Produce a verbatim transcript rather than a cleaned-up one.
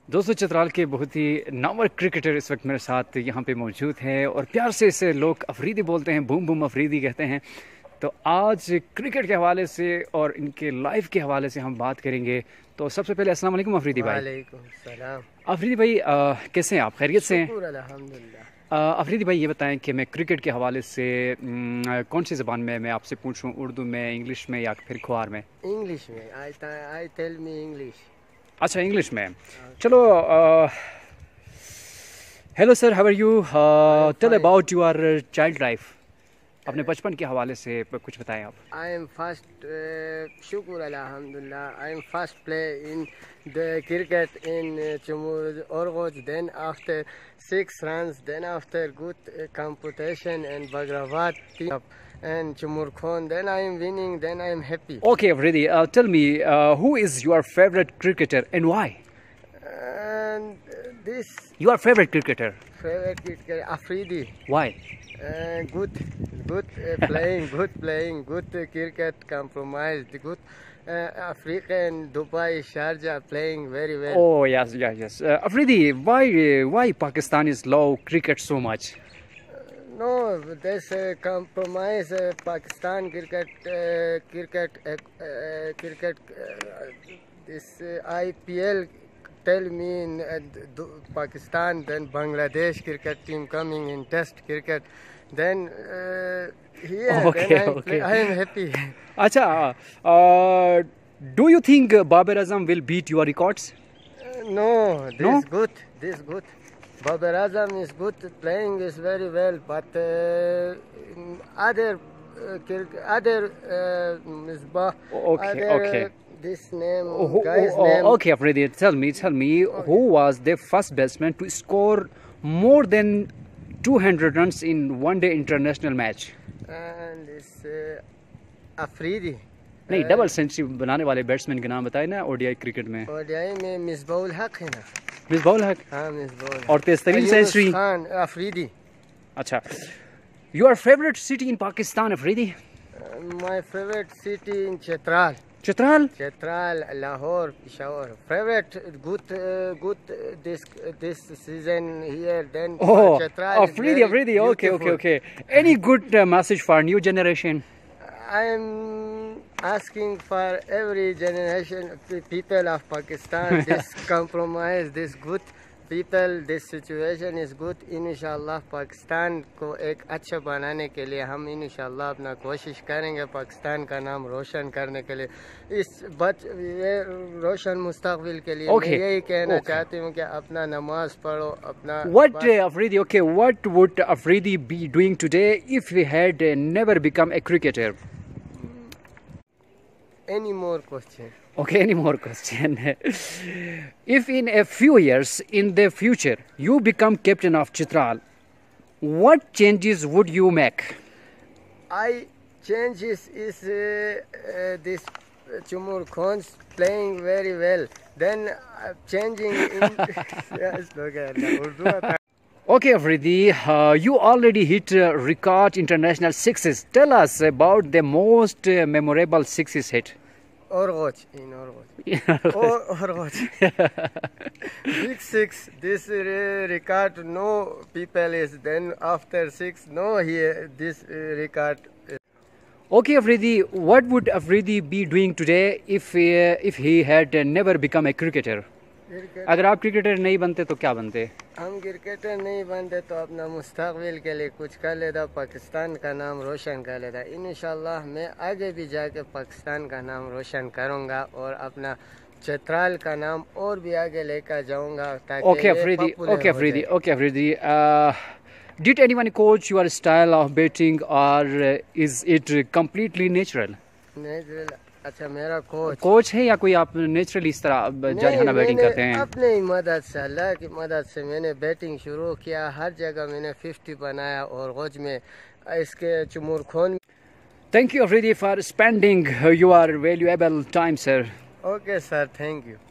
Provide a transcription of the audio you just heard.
दोस्तों चित्राल के बहुत ही नामवर क्रिकेटर इस वक्त मेरे साथ यहाँ पे मौजूद हैं और प्यार से इसे लोग अफरीदी बोलते हैं, बूम बूम अफरीदी कहते हैं। तो आज क्रिकेट के हवाले से और इनके लाइफ के हवाले से हम बात करेंगे। तो सबसे पहले अस्सलाम वालेकुम अफरीदी भाई। वालेकुम सलाम। अफरीदी भाई आ, कैसे हैं आप? खैरियत से हैं? अल्हम्दुलिल्लाह। अफरीदी भाई ये बताएं कि मैं क्रिकेट के हवाले से न, कौन सी ज़बान में मैं आपसे पूछूं, उर्दू में, इंग्लिश में या फिर ख्वार में? इंग्लिश में। I I tell me English. अच्छा इंग्लिश में, चलो। Hello sir, how are you? Tell about your child life. अपने बचपन के हवाले से कुछ बताएं आप। आई एम फर्स्ट, शुक्र अल्हम्दुलिल्लाह, I am first play in the cricket in Chumur Orgoj, then after six runs, then after good uh, competition and Bagrawat team and Chumur Khan, then I am winning, then I am happy. Okay, Afridi, uh, tell me, uh, who is your favorite cricketer and why? And uh, this Your favorite cricketer? favorite cricketer Afridi. Why? Uh, good, good uh, playing, good playing, good uh, cricket, compromised, good. Uh, Africa and Dubai, Sharjah playing very well. Oh yes, yes, yes. Uh, Afridi, why, uh, why Pakistan is love cricket so much? No, there's a compromise. Uh, Pakistan cricket, uh, cricket, uh, uh, cricket. Uh, this uh, I P L tell me in uh, Pakistan, then Bangladesh cricket team coming in Test cricket. Then uh, here, okay, then I, okay. I am happy. Acha, uh, do you think Babar Azam will beat your records? Uh, no, this No? good. This good. Babar Azam is good, playing is very well, but uh, other uh, Kir- other uh, Misbah, Okay, other, okay. uh, this name, Oh, who- guy's oh, name. okay, Afridi, tell me, tell me, who was the first batsman to score more than two hundred runs in one day international match? And this uh, Afridi. नहीं, double century बनाने वाले batsman के नाम बताए ना ODI cricket में। ODI में मिसबाउल हक है ना? मिसबाउल हक। हाँ, मिसबाउल। और तेज तरीन सेंचुरी? खान अफरीदी। अच्छा, your favorite city in Pakistan, Afridi? Uh, my favorite city in Chitral. Chitral? Chitral, Lahore, Peshawar. Favorite, good, uh, good uh, this uh, this season here. Then Oh, Chitral is Afridi, very Afridi, okay, okay, beautiful. okay. Any good uh, message for new generation? I am asking for every generation of the people of Pakistan, this compromise, this good people, this situation is good. इंशाल्लाह पाकिस्तान को एक अच्छा बनाने के लिए हम इंशाल्लाह अपना कोशिश करेंगे पाकिस्तान का नाम रोशन करने के लिए, इस बच ये रोशन मुस्तकबिल के लिए Okay. मैं यही कहना Okay. चाहती हूँ कि अपना नमाज पढ़ो, अपना What, बस- uh, Afridi, okay, what would Afridi be doing today if he had uh, never become a cricketer? any more question. Okay, any more question? If in a few years in the future you become captain of Chitral, what changes would you make? I changes is uh, uh, this uh, Chumur Khan's playing very well. Then uh, changing in yes, okay, Urdu. Okay, Afridi, uh, you already hit uh, record international sixes. Tell us about the most uh, memorable sixes hit. Orgoj in Orgoj. Or Orgoj. Big six. This uh, record no people is then after six no here this uh, record. Uh, Okay, Afridi, what would Afridi be doing today if uh, if he had uh, never become a cricketer? cricket. अगर आप cricketer नहीं बनते तो क्या बनते? हम cricketer नहीं बनते तो अपना मुस्तकबिल के लिए कुछ कर लेता, पाकिस्तान का नाम रोशन कर लेता। इंशाल्लाह मैं आगे भी जाके पाकिस्तान का नाम रोशन करूंगा और अपना चित्राल का नाम और भी आगे लेकर जाऊंगा ताकि Okay, Afridi, okay, Afridi, okay, Afridi. Uh, did anyone coach your style of batting or uh, is it completely natural? Natural. अच्छा, मेरा कोच कोच है या कोई आप नेचुरली इस तरह जारिहाना बैटिंग करते हैं? अपने ही मदद से, अल्लाह की मदद से मैंने बैटिंग शुरू किया, हर जगह मैंने फिफ्टी बनाया और गज में इसके चुमुर खोन। Thank you, Afridi, for spending your valuable time, sir. Okay sir, thank you.